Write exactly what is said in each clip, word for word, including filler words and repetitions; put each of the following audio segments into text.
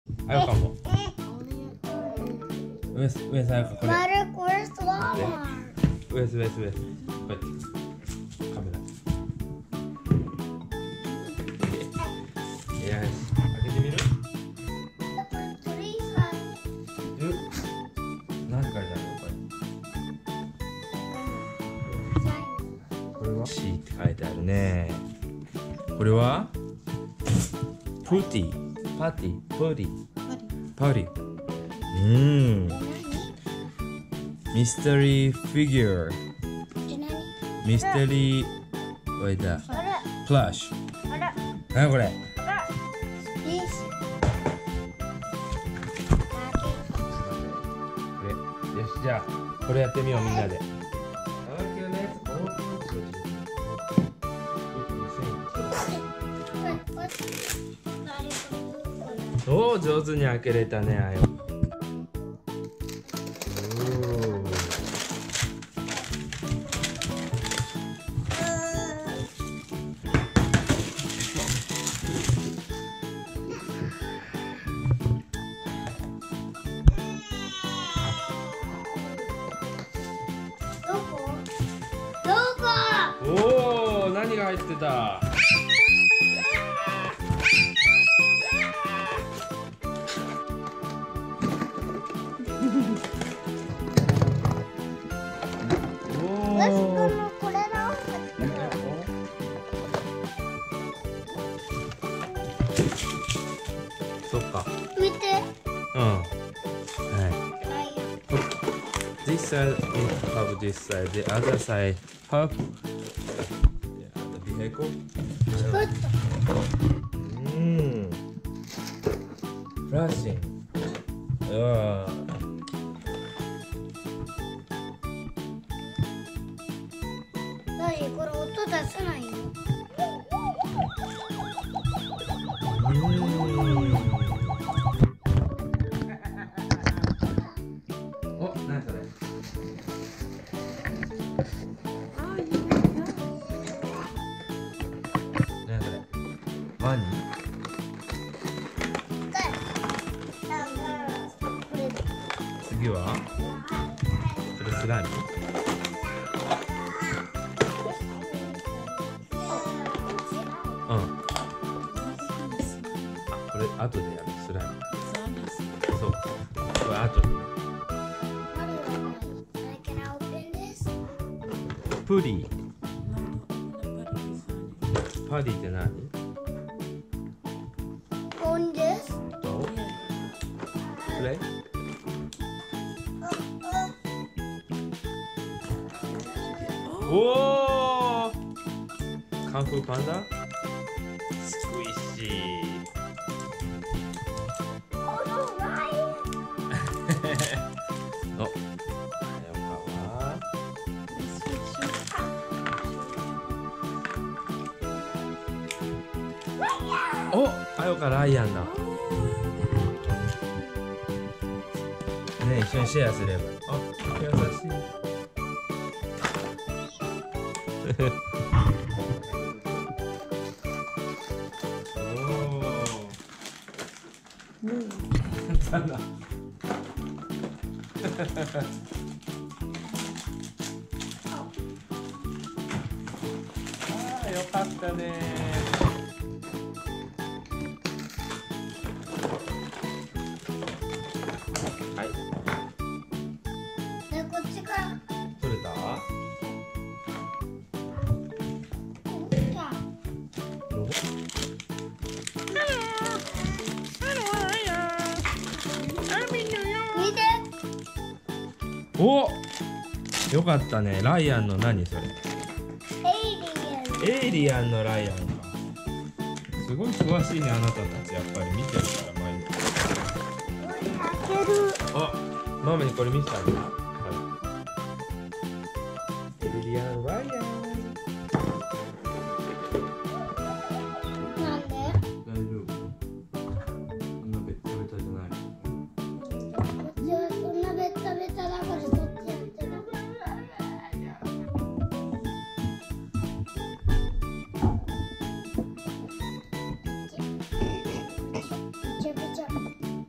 あよかも。ウエスウエスあよかこれ。ウエスウエスウエス。こうやってカメラ。よし、開けてみる？何書いてあるのこれ？これは C って書いてあるね。これはプティ、パティ、プティ、パティ。うん。ミステリーフィギュア。ミステリー。おいだ。プラッシュ。なにこれ？これ。よし、じゃあこれやってみようみんなで。おお、上手に開けれたね、あよ。おお、何が入ってた？そっか。 見て。 うん。はい。This side have this side, the other side have the vehicle. うん。フラッシング。うわ。 何これ音出さないの？ お、何それ？何それ？ワニ？次は？それスライム？うん。あ、これ後でやるスライム。そう。これ後で。プリー。パディって何？ オンです。 どう？プレイ？おお。カンフーパンダ？スクイッシー。お、お、あよかライアンだ。ね、一緒にシェアすれば。あ、優しい。おお。簡単だ。ああ、よかったね。はい。 で、こっちから。 取れた？お、よかったね。ライアンの何それ？エイリアンのライアンか。すごい詳しいね、あなたたち。やっぱり見てるから毎日。あ、ママにこれ見せてあげる。エイリアンライアン。 なんで？ 大丈夫。そんなベッタベタじゃない。 こっちはそんなベッタベタだからそっちやってる。めちゃくちゃ。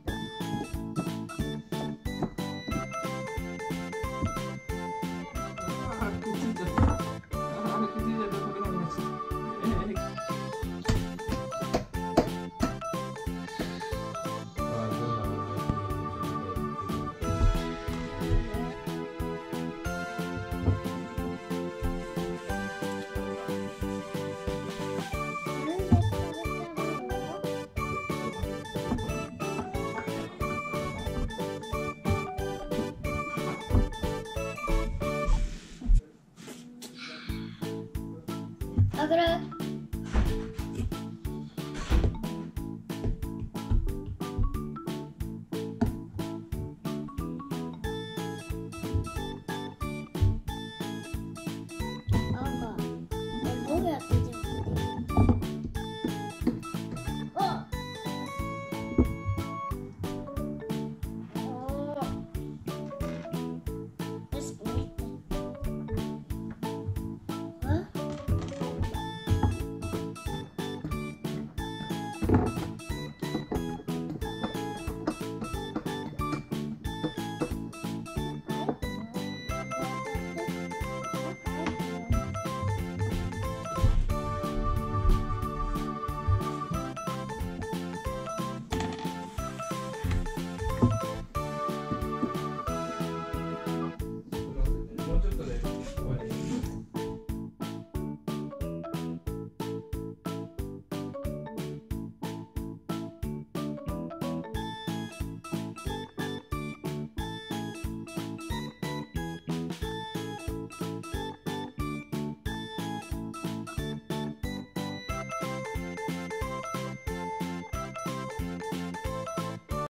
ぐら